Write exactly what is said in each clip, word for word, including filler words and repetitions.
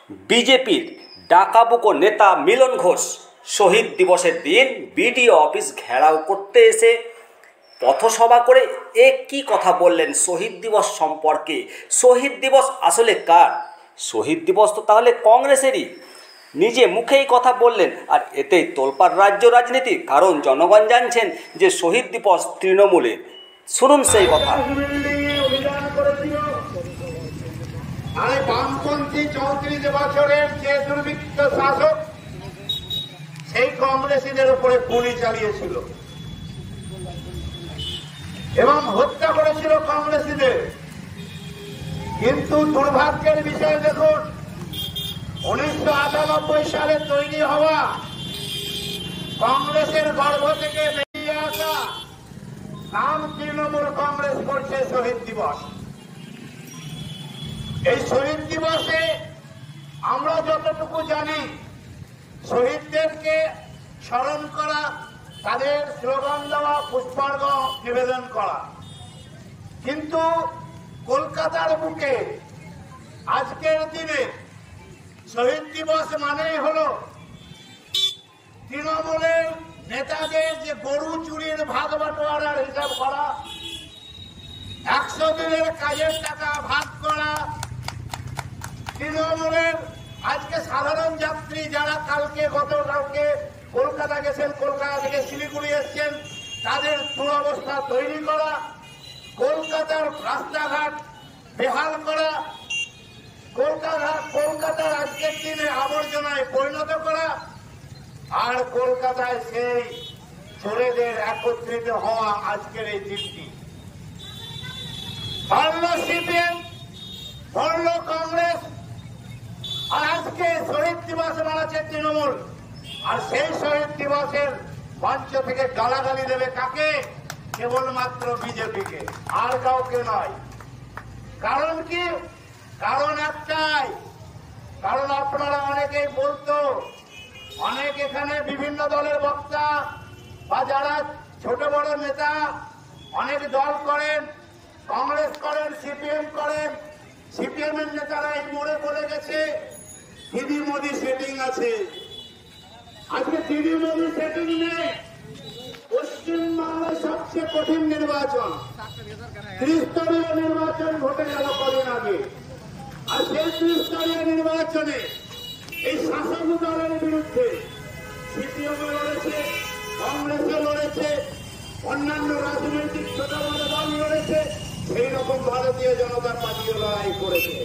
বিজেপির ডাকাবুকো নেতা মিলন ঘোষ শহীদ দিবসের দিন বিডিও অফিস ঘেরাও করতে এসে পথসভা করে এক কি কথা বললেন শহীদ দিবস সম্পর্কে। শহীদ দিবস আসলে কার? শহীদ দিবস তো তাহলে কংগ্রেসেরই। নিজে মুখেই কথা বললেন, আর এতেই তোলপাড় রাজ্য রাজনীতি, কারণ জনগণ জানছেন যে শহীদ দিবস তৃণমূলের। শুনুন সেই কথা। আরে বামপন্থী চৌত্রিশ বছরের যে দুর্বৃত্ত শাসক সেই কংগ্রেসীদের উপরে গুলি চালিয়েছিল এবং হত্যা করেছিল কংগ্রেসীদের। কিন্তু দুর্ভাগ্যের বিষয় দেখুন, উনিশশো আটানব্বই সালে তৈরি হওয়া কংগ্রেসের গর্ভ থেকে বেরিয়ে আসা নাম তৃণমূল কংগ্রেস করছে শহীদ দিবস। এই শহীদ দিবসে আমরা যতটুকু জানি, শহীদদেরকে স্মরণ করা, তাদের স্লোগান দেওয়া, পুষ্পার্ঘ নিবেদন করা। কিন্তু কলকাতার বুকে আজকের দিনে শহীদ দিবস মানেই হলো তৃণমূলের নেতাদের যে গরু চুরির ভাগ বাটোয়ারার হিসাব করা, একশো দিনের কাজের টাকা ভাগ করা, তৃণমূলের আজকে সাধারণ যাত্রী যারা কালকে গতকালকে কলকাতা গেছেন, কলকাতা থেকে শিলিগুড়ি এসছেন, তাদের দুরবস্থা তৈরি করা, কলকাতার রাস্তাঘাট বেহাল করা, কলকাতা কলকাতার আজকের দিনে আবর্জনায় পরিণত করা, আর কলকাতায় সেই চোরেদের একত্রিত হওয়া আজকের এই দিনটি। পারল সিপিএম, পারল কংগ্রেস, আর আজকে শহীদ দিবস মানাচ্ছে তৃণমূল। আর সেই শহীদ দিবসের মঞ্চ থেকে গালাগালি দেবে কাকে? কেবলমাত্র বিজেপিকে, আর কাউকে নয়। কারণ কি? কারণ একটাই, কারণ আপনারা অনেকেই বলতো, অনেক এখানে বিভিন্ন দলের বক্তা বা যারা ছোট বড় নেতা অনেক দল করেন, কংগ্রেস করেন, সিপিএম করেন, সিপিএম এর নেতারা এই মোড়ে বলে গেছে দিদি মোদি সেটিং আছে। আজকে দিদি মোদি সেটিং নেই। পশ্চিমবাংলার সবচেয়ে কঠিন নির্বাচন, ত্রিস্তরীয় নির্বাচন ঘটে গেল কদিন আগে। আর সেই ত্রিস্তরীয় নির্বাচনে এই শাসক দলের বিরুদ্ধে সিপিএম লড়েছে, কংগ্রেসে লড়েছে, অন্যান্য রাজনৈতিক ছোট বড় দল লড়েছে, সেই রকম ভারতীয় জনতা পার্টিও লড়াই করেছে।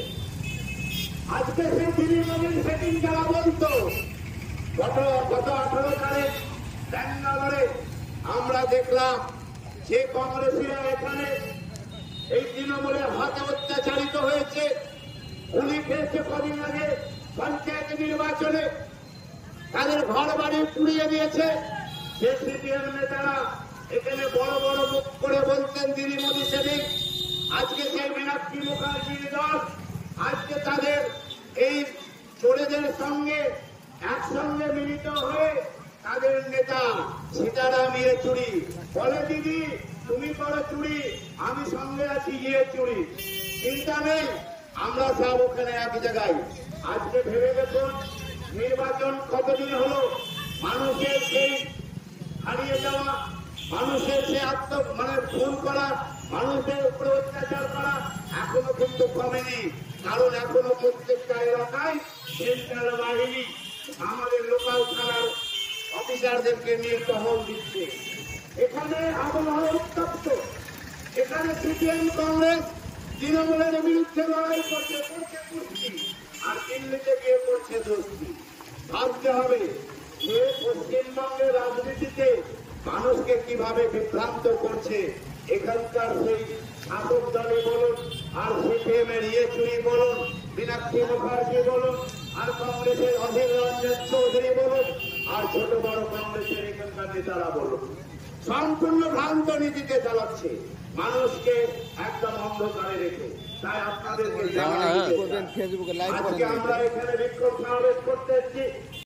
আজকে সেই তৃণমূলের সেটিং যারা বলতো, গত গত আঠারো তারিখ ব্যাঙ্গালোরে আমরা দেখলাম যে কংগ্রেসীরা এখানে এই তৃণমূলের হাতে অত্যাচারিত হয়েছে, গুলি খেয়েছে কদিন আগে পঞ্চায়েত নির্বাচনে, তাদের ঘর বাড়ি পুড়িয়ে দিয়েছে। যে সিপিএম নেতারা এখানে বড় বড় মুখ করে বলতেন দিদি মোদি সেদিক, আজকে সেই মীনাক্ষী মুখার্জির দল আজকে তাদের এই চোরেদের সঙ্গে একসঙ্গে মিলিত হয়ে তাদের নেতা সীতারাম ইয়েচুরি বলে, দিদি তুমি করো চুরি, আমি সঙ্গে আছি ইয়েচুরি, চিন্তা নেই, আমরা সব ওখানে এক জায়গায়। আজকে ভেবে দেখুন, নির্বাচন কতদিন হলো, মানুষের সেই হারিয়ে যাওয়া, মানুষের সে আত্ম মানে খুন করা, মানুষের উপরে অত্যাচার করা এখনো কিন্তু কমেনি। কারণ এখনো প্রত্যেকটা এলাকায় সেন্ট্রাল বাহিনী আমাদের লোকাল থানার অফিসারদেরকে নিয়ে টহল দিচ্ছে। এখানে আবহাওয়া উত্তপ্ত, এখানে সিপিএম কংগ্রেস তৃণমূলের বিরুদ্ধে লড়াই করছে, করছে কুস্তি, আর দিল্লিতে গিয়ে করছে দোস্তি। ভাবতে হবে যে পশ্চিমবঙ্গের রাজনীতিতে মানুষকে কিভাবে বিভ্রান্ত করছে এখানকার সেই শাসক দলই বলুন, আর সিপিএম এর ইয়েচুরি বলুন, মীনাক্ষী মুখার্জি বলুন, আর কংগ্রেসের অধীর রঞ্জন চৌধুরী বলুন, আর ছোট বড় কংগ্রেসের এখানকার নেতারা বলুন, সম্পূর্ণ ভ্রান্ত নীতিতে চালাচ্ছে মানুষকে একদম অন্ধকারে রেখে। তাই আপনাদেরকে আজকে আমরা এখানে বিক্ষোভ সমাবেশ করতে এসেছি।